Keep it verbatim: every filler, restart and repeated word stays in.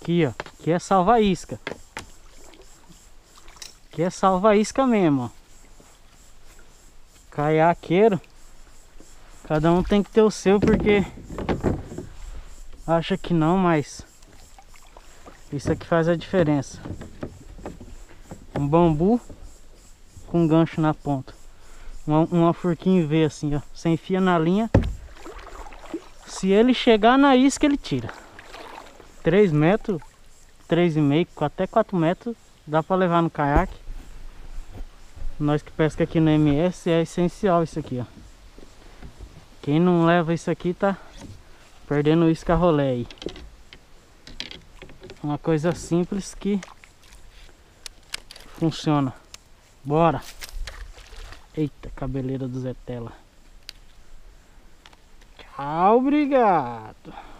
Aqui, ó. Aqui é salva-isca. Aqui é salva-isca mesmo, ó. Caiaqueiro. Cada um tem que ter o seu, porque acha que não, mas isso aqui faz a diferença. Um bambu com gancho na ponta. Uma, uma forquinha V assim, ó. Você enfia na linha. Se ele chegar na isca, ele tira. três metros, três e meio, até quatro metros. Dá pra levar no caiaque. Nós que pesca aqui no M S é essencial isso aqui, ó. Quem não leva isso aqui tá perdendo o isca rolê aí. Uma coisa simples que funciona. Bora! Eita, cabeleira do Zetela. Tchau, obrigado!